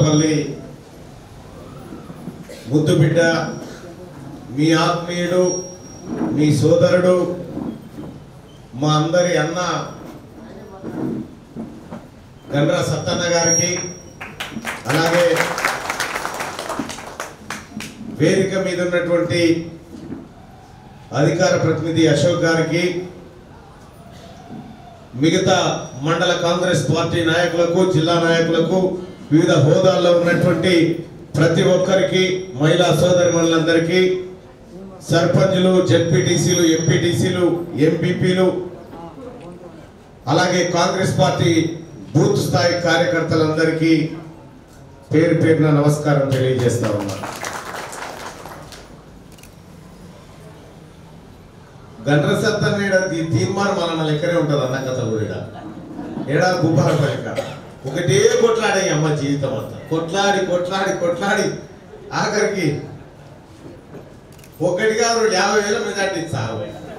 భూపాలపల్లి ముద్దుబిడ్డ మీ ఆత్మీయుడు మీ సోదరుడు మా అందరి అన్న గండ్ర సత్తన్న గారికి అలాగే వేదిక మీద ఉన్నటువంటి అధికార ప్రతినిధి అశోక్ గారికి మిగతా మండల కాంగ్రెస్ పార్టీ నాయకులకు జిల్లా నాయకులకు వివిధ హోదాల్లో ఉన్నటువంటి ప్రతి ఒక్కరికి మహిళా సోదరిమణులందరికీ సర్పంచులు జెడ్పీటీసీలు ఎంపీటీసీలు ఎంపీపీలు అలాగే కాంగ్రెస్ పార్టీ బూత్ స్థాయి కార్యకర్తలందరికీ పేరు పేరున నమస్కారం తెలియజేస్తా ఉన్నాను. గండ్ర సత్తన్న తీర్మానం మన లెక్కనే ఉంటుంది అన్న కథ కూడా ఏడా భూపాలపల్లి కాడ ఒకటే కొట్లాడే అమ్మ జీవితం అంతా కొట్లాడి కొట్లాడి కొట్లాడి ఆఖరికి ఒకటిగా 50,000 మెజార్టీ ఇచ్చారు.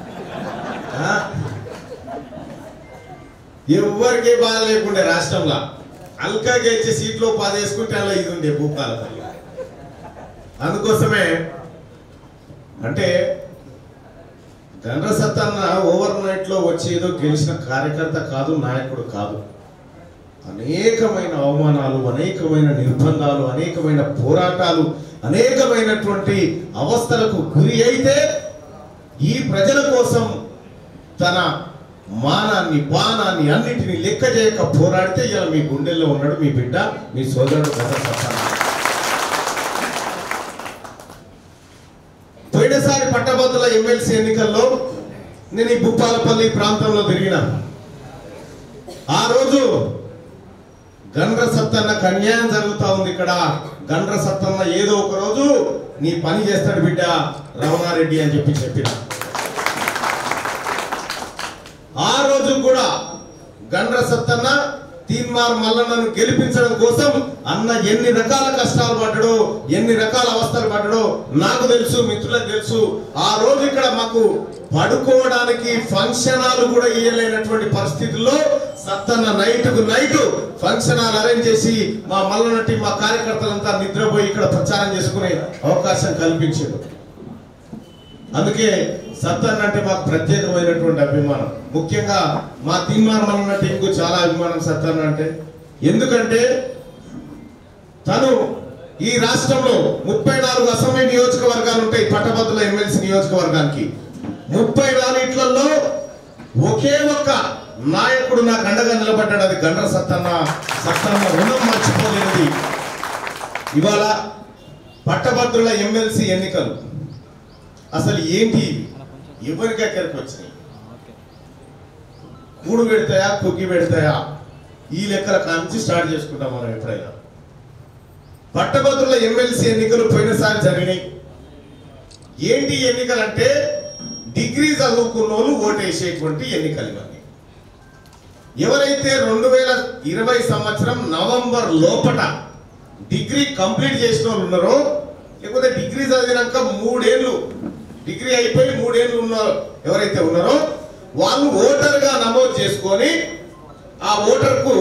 ఎవరికి బాధ లేకుండే రాష్ట్రంలో అల్కా గెలిచే సీట్లో 10 వేసుకుంటే అలా ఇది ఉండే భూపాలపల్లి. అందుకోసమే అంటే గండ్ర సత్తన్న ఓవర్ నైట్ లో వచ్చి ఏదో గెలిచిన కార్యకర్త కాదు, నాయకుడు కాదు. అనేకమైన అవమానాలు, అనేకమైన నిర్బంధాలు, అనేకమైన పోరాటాలు, అనేకమైనటువంటి అవస్థలకు గురి అయితే ఈ ప్రజల కోసం తన మానాన్ని బాణాన్ని అన్నిటినీ లెక్క చేయక పోరాడితే ఇలా మీ గుండెల్లో ఉన్నాడు మీ బిడ్డ మీ సోదరుడు గండ్ర సత్తన్న. పోయినసారి పట్టభద్రుల ఎమ్మెల్సీ ఎన్నికల్లో నేను ఈ భూపాలపల్లి ప్రాంతంలో తిరిగిన ఆ రోజు గండ్ర సత్తన్నకు అన్యాయం జరుగుతా ఉంది. ఇక్కడ గండ్ర సత్తన్న ఏదో ఒక రోజు నీ పని చేస్తాడు బిడ్డ రమణారెడ్డి అని చెప్పిన ఆ రోజు కూడా గండ్ర సత్తన్న తీన్మార్ మల్లన్నను గెలిపించడం కోసం అన్న ఎన్ని రకాల కష్టాలు పడ్డాడో ఎన్ని రకాల అవస్థలు పడ్డాడో నాకు తెలుసు, మిత్రులకు తెలుసు. ఆ రోజు ఇక్కడ మాకు పడుకోవడానికి ఫంక్షన్ హాల్ కూడా ఇయ్యలేనటువంటి పరిస్థితుల్లో Sattanna night function hall arrange చేసి మా మల్లన్న మా కార్యకర్తలంతా నిద్రపోయి ఇక్కడ ప్రచారం చేసుకునే అవకాశం కల్పించాడు. అందుకే సత్తన్న అంటే మాకు ప్రత్యేకమైనటువంటి అభిమానం. ముఖ్యంగా మా తీన్మార్ మల్లన్న టీంకు చాలా అభిమానం సత్తన్న అంటే. ఎందుకంటే తను ఈ రాష్ట్రంలో 34 అసెంబ్లీ నియోజకవర్గాలు ఉంటాయి పట్టభద్రుల ఎమ్మెల్సీ నియోజకవర్గానికి. 34 ఒకే ఒక్క నాయకుడు నాకు అండగా నిలబడ్డాడు, అది గండ్ర సత్తన్న. సత్తన్న రుణం మర్చిపోలేనిది. ఇవాళ పట్టభద్రుల ఎమ్మెల్సీ ఎన్నికలు అసలు ఏంటి, ఎవరికి ఎక్కడికి వచ్చినాయి, కూడు పెడతాయా కుక్కి పెడతాయా, ఈ లెక్కల కాంచి స్టార్ట్ చేసుకుంటాం మనం. ఎప్పుడైనా పట్టభద్రుల ఎమ్మెల్సీ ఎన్నికలు పోయినసారి జరిగినాయి. ఏంటి ఎన్నికలు అంటే డిగ్రీ చదువుకున్న వాళ్ళు ఓటేసేటువంటి ఎన్నికలు ఇవన్నీ. ఎవరైతే 2020 సంవత్సరం నవంబర్ లోపట డిగ్రీ కంప్లీట్ చేసిన వాళ్ళు ఉన్నారో, లేకపోతే డిగ్రీ చదివినాక 3 ఏళ్ళు డిగ్రీ అయిపోయి 3 ఏళ్ళు ఉన్నారో ఎవరైతే ఉన్నారో వాళ్ళు ఓటర్గా నమోదు చేసుకొని ఆ ఓటర్కు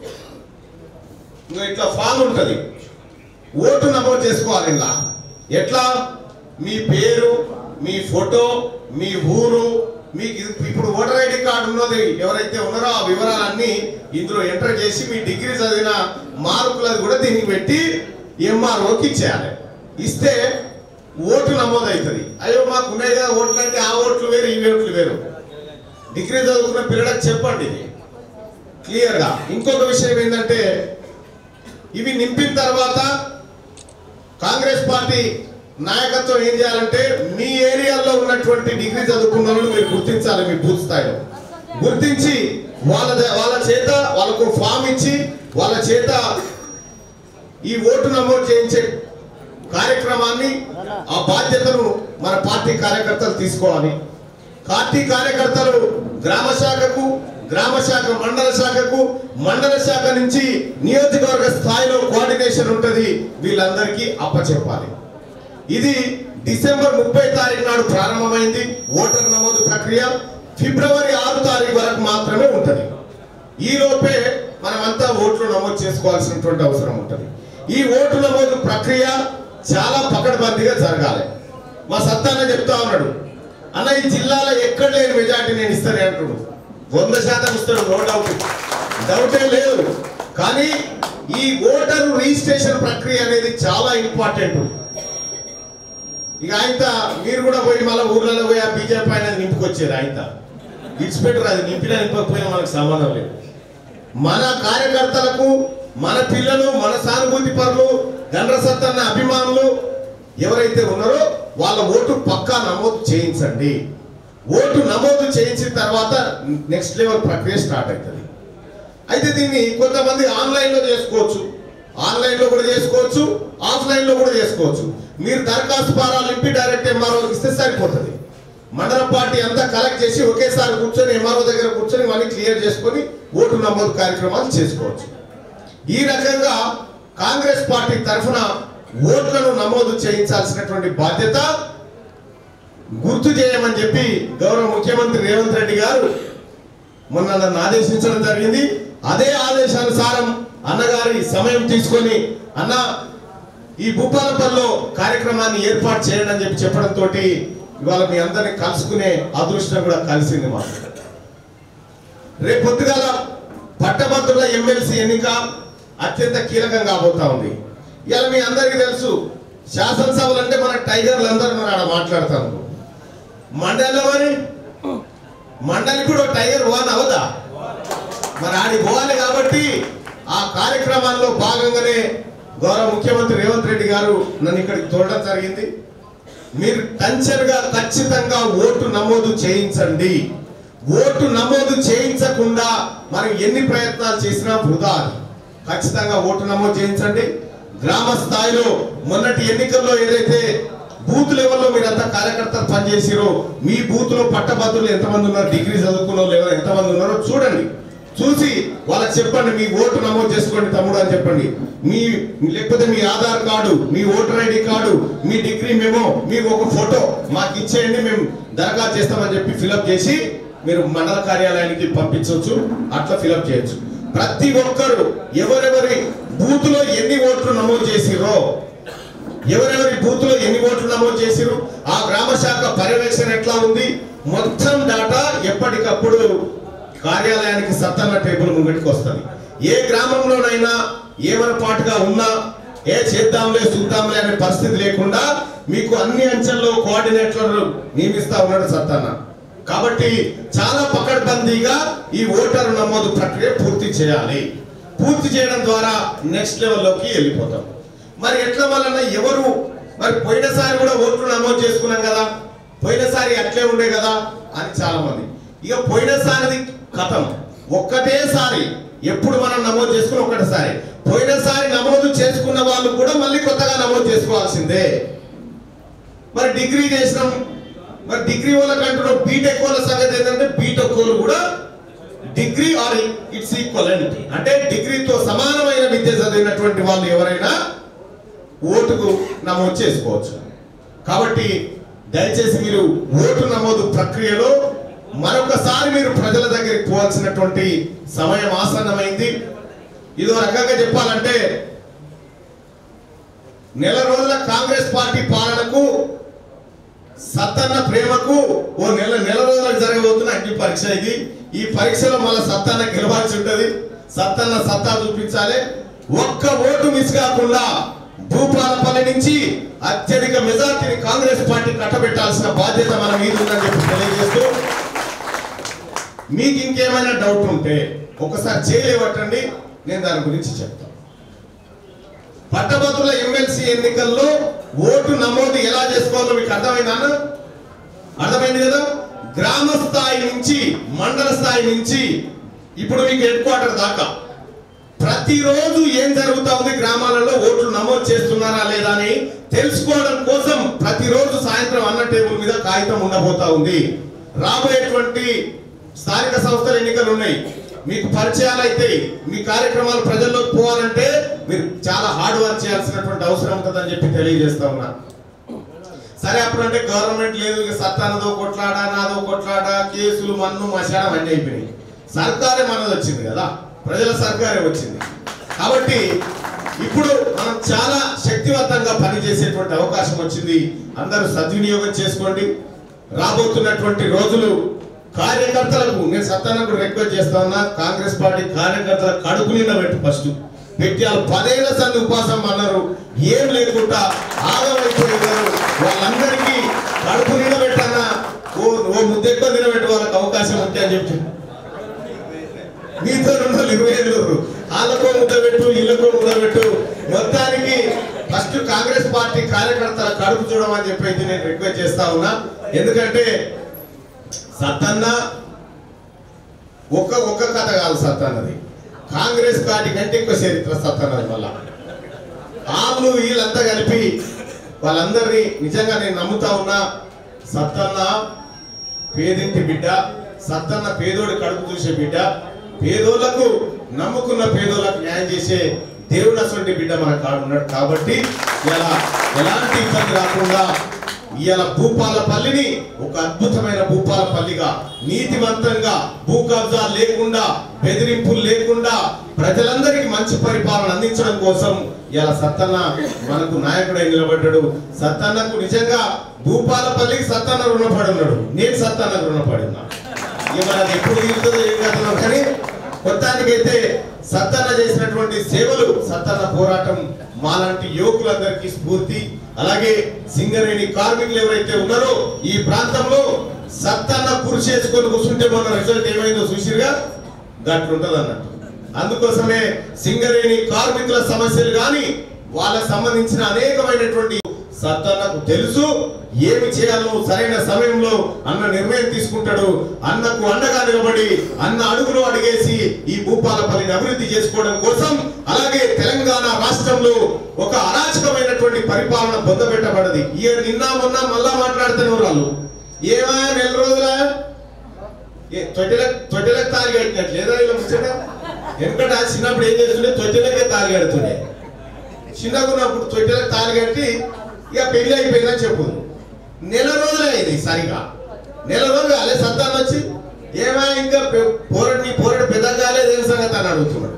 ఇట్లా ఫామ్ ఉంటుంది, ఓటు నమోదు చేసుకోవాలి. ఇలా ఎట్లా మీ పేరు, మీ ఫోటో, మీ ఊరు, మీకు ఇప్పుడు ఓటర్ ఐడి కార్డు ఉన్నది ఎవరైతే ఉన్నారో ఆ వివరాలన్నీ ఇందులో ఎంటర్ చేసి మీ డిగ్రీ చదివిన మార్కులది కూడా దీనికి పెట్టి ఎంఆర్ఓకి ఇచ్చేయాలి. ఇస్తే ఓటు నమోదు అవుతుంది. అయ్యో మాకు ఉన్నాయి కదా ఓట్లు అంటే ఆ ఓట్లు వేరు ఈ ఓట్లు వేరు. డిగ్రీ చదువుకున్న పిల్లలకు చెప్పండి ఇది క్లియర్గా. ఇంకొక విషయం ఏంటంటే ఇవి నింపిన తర్వాత కాంగ్రెస్ పార్టీ నాయకత్వం ఏం చేయాలంటే మీ ఏరియాలో ఉన్నటువంటి డిగ్రీ చదువుకున్న వాళ్ళు మీరు గుర్తించాలి. మీ బూత్ స్థాయిలో గుర్తించి వాళ్ళ చేత వాళ్ళకు ఫామ్ ఇచ్చి వాళ్ళ చేత ఈ ఓటు నమోదు చేయించే కార్యక్రమాన్ని ఆ బాధ్యతను మన పార్టీ కార్యకర్తలు తీసుకోవాలి. పార్టీ కార్యకర్తలు గ్రామ శాఖకు, గ్రామ శాఖ మండల శాఖకు, మండల శాఖ నుంచి నియోజకవర్గ స్థాయిలో కోఆర్డినేషన్ ఉంటుంది, వీళ్ళందరికీ అప్పచెప్పాలి. ఇది డిసెంబర్ 30 తారీఖు నాడు ప్రారంభమైంది ఓటర్ నమోదు ప్రక్రియ. ఫిబ్రవరి 6 తారీఖు వరకు మాత్రమే ఉంటుంది. ఈ లోపే మనమంతా ఓట్లు నమోదు చేసుకోవాల్సినటువంటి అవసరం ఉంటుంది. ఈ ఓటు నమోదు ప్రక్రియ చాలా పకడ్బందీగా జరగాలి. మా సత్తాన చెప్తా ఉన్నాడు, అన్న ఈ జిల్లాలో ఎక్కడ లేని మెజార్టీ నేను ఇస్తానే అంటుడు. 100% ఇస్తాడు, నో డౌటే లేదు. కానీ ఈ ఓటరు రిజిస్ట్రేషన్ ప్రక్రియ అనేది చాలా ఇంపార్టెంట్. ఇక ఆయన మీరు కూడా పోయి మళ్ళీ ఊర్లలో పోయి ఆ బీజేపీ ఆయన నింపుకొచ్చారు. ఆయన ఇన్స్పెక్టర్ అది నింపినా నింపకపోయినా మనకు సంబంధం లేదు. మన కార్యకర్తలకు, మన పిల్లలు, మన సానుభూతి పరులు, గండ్ర సత్తన్న అభిమానులు ఎవరైతే ఉన్నారో వాళ్ళ ఓటు పక్కా నమోదు చేయించండి. ఓటు నమోదు చేయించిన తర్వాత నెక్స్ట్ లెవెల్ ప్రక్రియ స్టార్ట్ అవుతుంది. అయితే దీన్ని కొంతమంది ఆన్లైన్లో చేసుకోవచ్చు, ఆన్లైన్లో కూడా చేసుకోవచ్చు, ఆఫ్లైన్లో కూడా చేసుకోవచ్చు. మీరు దరఖాస్తు ఫారాలు నింపి డైరెక్ట్ ఎంఆర్ఓకి ఇస్తే సరిపోతుంది. మండల పార్టీ అంతా కలెక్ట్ చేసి ఒకేసారి కూర్చొని ఎంఆర్ఓ దగ్గర కూర్చొని మళ్ళీ క్లియర్ చేసుకొని ఓటు నమోదు కార్యక్రమాలు చేసుకోవచ్చు. ఈ రకంగా కాంగ్రెస్ పార్టీ తరఫున ఓట్లను నమోదు చేయించాల్సినటువంటి బాధ్యత గుర్తు చేయమని చెప్పి గౌరవ ముఖ్యమంత్రి రేవంత్ రెడ్డి గారు మొన్న నన్ను ఆదేశించడం జరిగింది. అదే ఆదేశానుసారం అన్నగారి సమయం తీసుకొని అన్న ఈ భూపాలపల్లిలో కార్యక్రమాన్ని ఏర్పాటు చేయండి అని చెప్పి చెప్పడంతో ఇవాళ మీ అందరినీ కలుసుకునే అదృష్టం కూడా కలిసింది మాకు. రేపు పొద్దుగాల పట్టభద్రుల ఎమ్మెల్సీ ఎన్నిక అత్యంత కీలకంగా కాబోతా ఉంది. ఇవాళ మీ అందరికీ తెలుసు, శాసనసభలు అంటే మన టైగర్లు అందరూ ఆడ మాట్లాడతారు. మండలిలో మరి మండలి కూడా టైగర్ వన్ అవదా, మరి ఆడి పోవాలి. కాబట్టి ఆ కార్యక్రమాల్లో భాగంగానే గౌరవ ముఖ్యమంత్రి రేవంత్ రెడ్డి గారు నన్ను ఇక్కడికి తోడడం జరిగింది. మీరు టెన్షన్గా ఖచ్చితంగా ఓటు నమోదు చేయించండి. ఓటు నమోదు చేయించకుండా మనం ఎన్ని ప్రయత్నాలు చేసినా వృధా. ఖచ్చితంగా ఓటు నమోదు చేయించండి. గ్రామ స్థాయిలో మొన్నటి ఎన్నికల్లో ఏదైతే బూత్ లెవెల్లో మీరంతా కార్యకర్తలు పనిచేసిరో, మీ బూత్ లో పట్టభద్రులు ఎంతమంది ఉన్నారు, డిగ్రీ చదువుకున్న వాళ్ళు ఎంతమంది ఉన్నారో చూడండి. చూసి వాళ్ళకి చెప్పండి, మీ ఓటు నమోదు చేసుకోండి తమ్ముడు అని చెప్పండి. లేకపోతే మీ ఆధార్ కార్డు, మీ ఓటర్ ఐడి కార్డు, మీ డిగ్రీ మెమో, మీ ఒక ఫోటో మాకు ఇచ్చేయండి, మేము దరఖాస్తు చేస్తామని చెప్పి ఫిలప్ చేసి మీరు మండల కార్యాలయానికి పంపించవచ్చు. అట్లా ఫిలప్ చేయొచ్చు. ప్రతి ఒక్కరు ఎవరెవరి బూత్ లో ఎన్ని ఓట్లు నమోదు చేసిరో, ఎవరెవరి బూత్ లో ఎన్ని ఓట్లు నమోదు చేసిరు, ఆ గ్రామ శాఖ పర్యవేక్షణ ఎట్లా ఉంది, మొత్తం డాటా ఎప్పటికప్పుడు కార్యాలయానికి సత్తన్న టేబుల్ ముంగటికి వస్తుంది. ఏ గ్రామంలోనైనా ఏమరపాటుగా ఉన్నా ఏ చేద్దాంలే చూద్దాంలే అనే పరిస్థితి లేకుండా మీకు అన్ని అంచెల్లో కోఆర్డినేటర్లు నియమిస్తా ఉన్నాడు సత్తన్న. కాబట్టి చాలా పకడ్బందీగా ఈ ఓటరు నమోదు ప్రక్రియ పూర్తి చేయాలి. పూర్తి చేయడం ద్వారా నెక్స్ట్ లెవెల్లోకి వెళ్ళిపోతాం. మరి ఎట్లా వలన ఎవరు మరి పోయినసారి కూడా ఓట్లు నమోదు చేసుకున్నాం కదా, పోయినసారి అట్లే ఉండే కదా అని చాలా మంది. ఇక పోయినసారి కథం ఒక్కటేసారి ఎప్పుడు మనం నమోదు చేసుకుని ఒక్కటేసారి, పోయినసారి నమోదు చేసుకున్న వాళ్ళు కూడా మళ్ళీ కొత్తగా నమోదు చేసుకోవాల్సిందే. మరి డిగ్రీ చేసినాం, మరి డిగ్రీ వాళ్ళకి అంటున్నాం. బీటెక్ వాళ్ళ సంగతి ఏంటంటే బీటెక్ వాళ్ళు కూడా డిగ్రీ ఆర్ ఇట్స్ ఈక్వలెంట్ అంటే డిగ్రీతో సమానమైన విద్య చదివినటువంటి వాళ్ళు ఎవరైనా ఓటుకు నమోదు చేసుకోవచ్చు. కాబట్టి దయచేసి మీరు ఓటు నమోదు ప్రక్రియలో మరొకసారి మీరు ప్రజల దగ్గరికి పోవాల్సినటువంటి సమయం ఆసన్నమైంది. ఇదో రకంగా చెప్పాలంటే నెల రోజుల కాంగ్రెస్ పార్టీ పాలనకు సత్తన్న ప్రేమకు ఓ నెల రోజులకు జరగబోతున్న అగ్ని పరీక్ష ఇది. ఈ పరీక్షలో మళ్ళీ సత్తన్న గెలవాల్సి ఉంటుంది, సత్తన్న సత్తా చూపించాలి. ఒక్క ఓటు మిస్ కాకుండా భూపాలపల్లి నుంచి అత్యధిక మెజార్టీని కాంగ్రెస్ పార్టీ కట్టబెట్టాల్సిన బాధ్యత మన మీద ఉందని చెప్పి తెలియజేస్తూ, మీకు ఇంకేమైనా డౌట్ ఉంటే ఒకసారి చేయలేవట్టండి, నేను దాని గురించి చెప్తాను. పట్టభద్రుల ఎమ్మెల్సీ ఎన్నికల్లో ఓటు నమోదు ఎలా చేసుకోవాలో మీకు అర్థమైందా? అర్థమైంది కదా. గ్రామ స్థాయి నుంచి మండల స్థాయి నుంచి ఇప్పుడు మీకు హెడ్ క్వార్టర్ దాకా ప్రతిరోజు ఏం జరుగుతా ఉంది, గ్రామాలలో ఓట్లు నమోదు చేస్తున్నారా లేదా అని తెలుసుకోవడం కోసం ప్రతిరోజు సాయంత్రం అన్న టేబుల్ మీద కాగితం ఉండబోతా ఉంది. రాబోయేటువంటి స్థానిక సంస్థల ఎన్నికలు ఉన్నాయి, మీకు పరిచయాలు అయితే మీ కార్యక్రమాలు ప్రజల్లోకి పోవాలంటే మీరు చాలా హార్డ్ వర్క్ చేయాల్సినటువంటి అవసరం ఉంటుందని చెప్పి తెలియజేస్తా ఉన్నా. సరే అప్పుడు అంటే గవర్నమెంట్ లేదు, ఇక సత్తానదో కొట్లాడ నాదో కొట్లాడ కేసులు మన్ను మశానం అన్నీ అయిపోయినాయి. సర్కారే మనది వచ్చింది కదా, ప్రజల సర్కారే వచ్చింది. కాబట్టి ఇప్పుడు మనం చాలా శక్తివంతంగా పనిచేసేటువంటి అవకాశం వచ్చింది. అందరూ సద్వినియోగం చేసుకోండి. రాబోతున్నటువంటి రోజులు కార్యకర్తలకు నేను సత్తానకు రిక్వెస్ట్ చేస్తా ఉన్నా, కాంగ్రెస్ పార్టీ కార్యకర్తల కడుపు నిండా పెట్టు ఫస్ట్ పెట్టి వాళ్ళు 10 ఏళ్ల సంది ఉపాసం అన్నారు, ఏం లేకుండా ఆగమైపోయినారు. వాళ్ళందరికీ కడుపు నిండా పెట్టన్నా ఓ ముద్దెక్కువ తినబెట్టి వాళ్ళకి అవకాశం ఉంటే అని చెప్పి మీతో 25 వాళ్ళకో ముద్ద పెట్టు వీళ్ళకో ముద్ద పెట్టు. మొత్తానికి ఫస్ట్ కాంగ్రెస్ పార్టీ కార్యకర్తల కడుపు చూడమని చెప్పి నేను రిక్వెస్ట్ చేస్తా ఉన్నా. ఎందుకంటే సత్తన్న ఒక్క కథ కాదు. సత్తన్నది కాంగ్రెస్ పార్టీ కంటే ఎక్కువ చరిత్ర సత్తన్నది. మళ్ళా వాళ్ళు వీళ్ళంతా కలిపి వాళ్ళందరినీ నిజంగా నేను నమ్ముతా ఉన్నా. సత్తన్న పేదింటి బిడ్డ, సత్తన్న పేదోడి కడుపు చూసే బిడ్డ, పేదోళ్లకు నమ్ముకున్న పేదోళ్లకు న్యాయం చేసే దేవుడు అసలు బిడ్డ మన కాడున్నాడు. కాబట్టి ఇలా ఎలాంటి ఇబ్బంది రాకుండా ఇవాళ భూపాలపల్లిని ఒక అద్భుతమైన భూపాలపల్లిగా నీతివంతంగా భూ కబ్జా లేకుండా బెదిరింపులు లేకుండా ప్రజలందరికీ మంచి పరిపాలన అందించడం కోసం ఇలా సత్తన్న మనకు నాయకుడై నిలబడ్డాడు. సత్తన్నకు నిజంగా భూపాలపల్లికి సత్తన్న రుణపడి ఉన్నాడు. నేను సత్తన్నకు రుణపడి ఉన్నా. ఇక మనది ఎప్పుడు తీరుతుందో ఏం కాదు కానీ మొత్తానికైతే సత్తన్న చేసినటువంటి సేవలు, సత్తన్న పోరాటం మాలాంటి యువకులందరికీ స్ఫూర్తి. అలాగే సింగరేణి కార్మికులు ఎవరైతే ఉన్నారో ఈ ప్రాంతంలో సత్తన్న కృషి చేసుకొని కూర్చుంటే మన రిజల్ట్ ఏమైందో చూసిరుగా గట్లుంటది అన్నట్టు. అందుకోసమే సింగరేణి కార్మికుల సమస్యలు కానీ వాళ్ళకు సంబంధించిన అనేకమైనటువంటి సత్తన్నకు తెలుసు. ఏమి చేయాలో సరైన సమయంలో అన్న నిర్ణయం తీసుకుంటాడు. అన్నకు అండగా నిలబడి అన్న అడుగులో అడిగేసి ఈ భూపాలపల్లిని అభివృద్ధి చేసుకోవడం కోసం, అలాగే తెలంగాణ రాష్ట్రంలో ఒక అరాచకమైనటువంటి పరిపాలన పొందబెట్టబడది. నిన్న మొన్న మళ్ళా మాట్లాడుతున్న వాళ్ళు ఏమా నెల రోజుల తొట్టెలకు తాగి కట్టినట్టు లేదా ఇలా ముచ్చట. ఎందుకంటే చిన్నప్పుడు ఏం చేస్తుండే తొట్టెలకే తాగి కడుతుండే. చిన్నగా ఉన్నప్పుడు తొట్టెలకు తాగి కట్టి ఇక పెళ్లి అయిపోయిందని చెప్పు. నెల రోజులే అయింది, సరిగా నెల రోజులు కాలే. సత్తాన్ని వచ్చి ఏమా ఇంకా పోరడు పెద్ద కాలేదు ఏం సంగతి అని అడుగుతున్నాడు.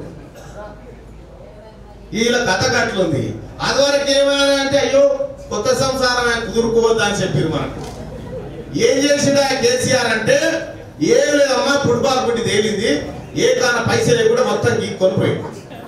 వీళ్ళ కథ కట్లుంది. అది వరకు ఏమైనా అంటే అయ్యో కొత్త సంసారం కుదురుకోవద్దా అని చెప్పారు మనకు. ఏం చేసిండు కేసీఆర్ అంటే ఏం లేదమ్మా ఫుట్బాల్ పుట్టి తేలింది, ఏ కాన పైసలే కూడా మొత్తం కొనిపోయింది.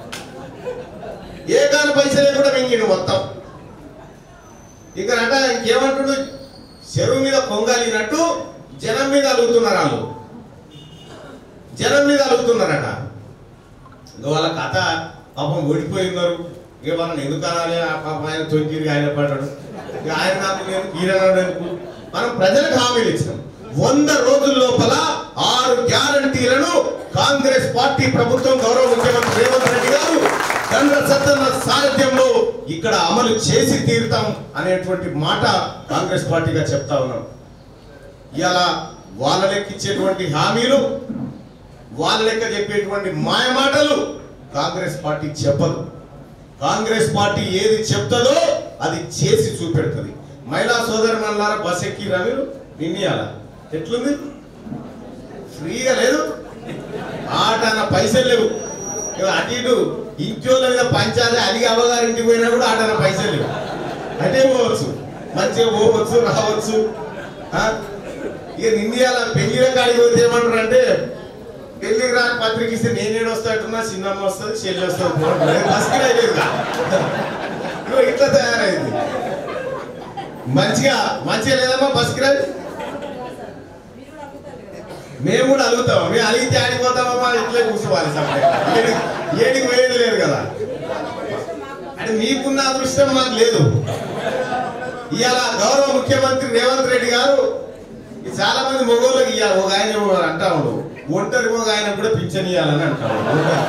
ఏ కాన పైసలే కూడా మింగిండు మొత్తం. ఇక్కడ అంట ఇంకేమంటుడు, చెరువు మీద కొంగలినట్టు జనం మీద అలుగుతున్నారు. వాళ్ళు జనం మీద అలుగుతున్నారట. ఇంకా వాళ్ళ కథ పాపం ఓడిపోయి ఉన్నారు. ఇక వాళ్ళని ఎందుకు అనాలి? ఆ పాపం ఆయన తొంగిరి ఆయన పడ్డాడు. ఇక ఆయన నాకు నేను కీరనకు మనం ప్రజలకు హామీలు ఇచ్చినాం. 100 రోజుల లోపల 6 గ్యారంటీలను కాంగ్రెస్ పార్టీ ప్రభుత్వం గౌరవ ముఖ్యమంత్రి రేవంత్ రెడ్డి గారు దండ్ర సత్తన్న సారథ్యంలో ఇక్కడ అమలు చేసి తీరుతాం అనేటువంటి మాట కాంగ్రెస్ పార్టీగా చెప్తా ఉన్నాం. ఇలా వాళ్ళ లెక్కిచ్చేటువంటి హామీలు, వాళ్ళ లెక్క చెప్పేటువంటి మాయ మాటలు కాంగ్రెస్ పార్టీ చెప్పదు. కాంగ్రెస్ పార్టీ ఏది చెప్తుందో అది చేసి చూపెడుతుంది. మహిళా సోదరు మళ్ళారా బస్ ఎక్కి రవిలు నిన్నయాల ఎట్లుంది? ఫ్రీగా లేదు, ఆటన పైసలు లేవు. అటు ఇటు ఇంట్లో మీద పంచాలి అడిగి అవ్వగారింటికి పోయినా కూడా ఆటన పైసలు లేవు. అటే పోవచ్చు, మంచిగా పోవచ్చు, రావచ్చు. ఇక నిన్నయాల పెళ్లిలో కాడికి పోతే ఏమంటారు అంటే పెళ్లికి రాని పత్రిక ఇస్తే నేనేడు వస్తాటున్నా, చిన్నమ్మ వస్తుంది, చెల్లి వస్తుంది, బస్కి రాయలేదుగా. ఇట్లా తయారైంది. మంచిగా లేదమ్మా బస్కి రాదు. మేము కూడా అలుగుతాం. మేము అలిగితే ఆడిపోతామమ్మా, ఇట్లే కూర్చోవాలి. ఏడికి పోయేది లేదు కదా. అంటే మీకున్న అదృష్టం మాకు లేదు. ఇవాళ గౌరవ ముఖ్యమంత్రి రేవంత్ రెడ్డి గారు చాలా మంది మొగోళ్ళకి ఇవ్వాలి. ఒక ఆయన అంటా ఉండు, ఒంటరి మొగ ఆయన కూడా పింఛన్ ఇవ్వాలని అంటాడు.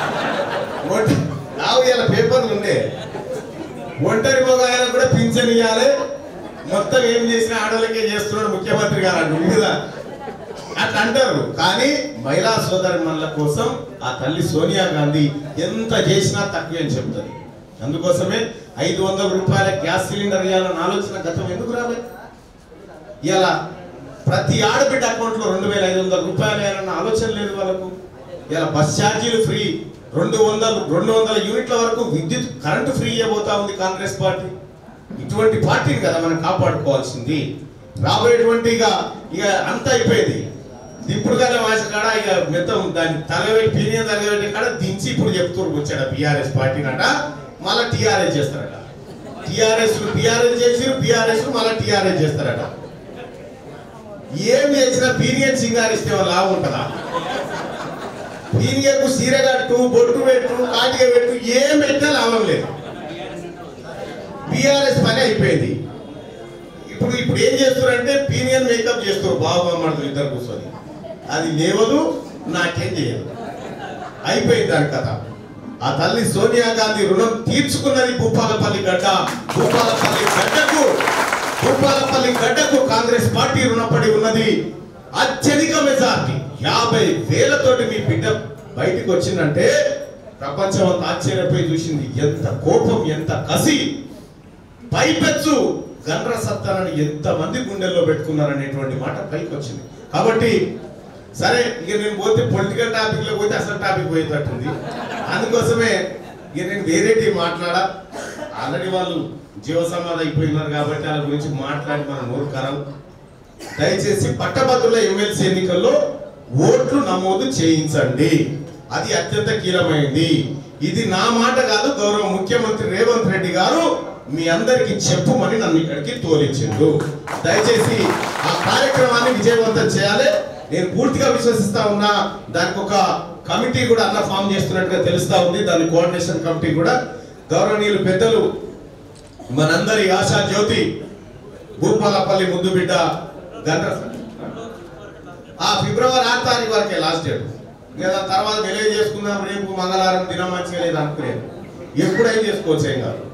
ఇవాళ పేపర్లు ఉండే ఒంటరి మొగ ఆయన కూడా పింఛన్ ఇవ్వాలి, మొత్తం ఏం చేసినా ఆడోళ్ళకే చేస్తున్నాడు ముఖ్యమంత్రి గారు అంటు మీద అట్లా అంటారు. కానీ మహిళా సోదరిమణుల కోసం ఆ తల్లి సోనియా గాంధీ ఎంత చేసినా తక్కువే అని చెప్తుంది. అందుకోసమే 500 రూపాయల గ్యాస్ సిలిండర్ ఇవ్వాలన్న ఆలోచన గతం ఎందుకు రాలేదు? ఇలా ప్రతి ఆడబిడ్డ అకౌంట్లో 2500 రూపాయలు వేయాలన్న ఆలోచన లేదు వాళ్ళకు. ఇలా బస్ ఛార్జీలు ఫ్రీ, 200 యూనిట్ల వరకు విద్యుత్ కరెంటు ఫ్రీ అయిపోతా ఉంది కాంగ్రెస్ పార్టీ. ఇటువంటి పార్టీని కదా మనం కాపాడుకోవాల్సింది. రాబోయేటువంటి ఇక అంతా అయిపోయింది. ఇప్పుడు కదా వాస కాడ ఇక మొత్తం దాన్ని తలగబెట్టి పీనియన్ తలగబెట్టి కాడ దించి ఇప్పుడు చెప్తూ వచ్చాడు బీఆర్ఎస్ పార్టీని అట మళ్ళీ టీఆర్ఎస్ చేస్తారట. టీఆర్ఎస్ చేసిరు, బీఆర్ఎస్ మళ్ళీ టీఆర్ఎస్ చేస్తారట. ఏం చేసినా పీనియన్ సింగారిస్తే లాభం ఉంటుందా? పీనియన్కు సీరగట్టు, బొట్టు పెట్టు, కాటిక పెట్టు, ఏం పెట్టినా లాభం లేదు. బీఆర్ఎస్ పని అయిపోయింది. ఇప్పుడు ఏం చేస్తారంటే పీనియన్ మేకప్ చేస్తారు బాబు అమ్మడు ఇద్దరు కూర్చొని. అది లేవదు, నాకేం చేయదు, అయిపోయింది దాని కథ. ఆ తల్లి సోనియా గాంధీ రుణం తీర్చుకున్నది భూపాలపల్లి గడ్డకు కాంగ్రెస్ పార్టీ రుణపడి ఉన్నది. అత్యధిక మెజార్టీ 50,000తోటి మీ బిడ్డ బయటికి వచ్చిందంటే ప్రపంచం అంతా ఆశ్చర్యపోయి చూసింది. ఎంత కోపం, ఎంత కసి, పైపెచ్చు గండ్ర సత్తానని ఎంతమంది గుండెల్లో పెట్టుకున్నారనేటువంటి మాట పైకి వచ్చింది. కాబట్టి సరే ఇక నేను పోతే పొలిటికల్ టాపిక్ లో పోతే అసలు టాపిక్ పోయేటట్టుంది. అందుకోసమే ఇక నేను వేరేటి మాట్లాడా. ఆల్రెడీ వాళ్ళు జీవ సమాధి అయిపోయినారు కాబట్టి వాళ్ళ గురించి మాట్లాడి మన నోరుకరం. దయచేసి పట్టభద్రుల ఎమ్మెల్సీ ఎన్నికల్లో ఓట్లు నమోదు చేయించండి. అది అత్యంత కీలమైంది. ఇది నా మాట కాదు, గౌరవ ముఖ్యమంత్రి రేవంత్ రెడ్డి గారు మీ అందరికి చెప్పుమని నన్ను ఇక్కడికి తోలించిండు. దయచేసి ఆ కార్యక్రమాన్ని విజయవంతం చేయాలి. నేను పూర్తిగా విశ్వసిస్తా ఉన్నా. దానికి ఒక కమిటీ కూడా అన్న ఫామ్ చేస్తున్నట్టుగా తెలుస్తా ఉంది. దాని కోఆర్డినేషన్ కమిటీ కూడా గౌరవనీయులు పెద్దలు మనందరి ఆశా జ్యోతి భూపాలపల్లి ముద్దు బిడ్డ గండ్ర ఫిబ్రవరి 6 తారీఖు వరకే లాస్ట్ డేట్. లేదా తర్వాత వెలుగు చేసుకుందాం, రేపు మంగళవారం దినం మంచిగా లేదు అనుకునేది. ఎప్పుడైనా చేసుకోవచ్చు ఏం కాదు.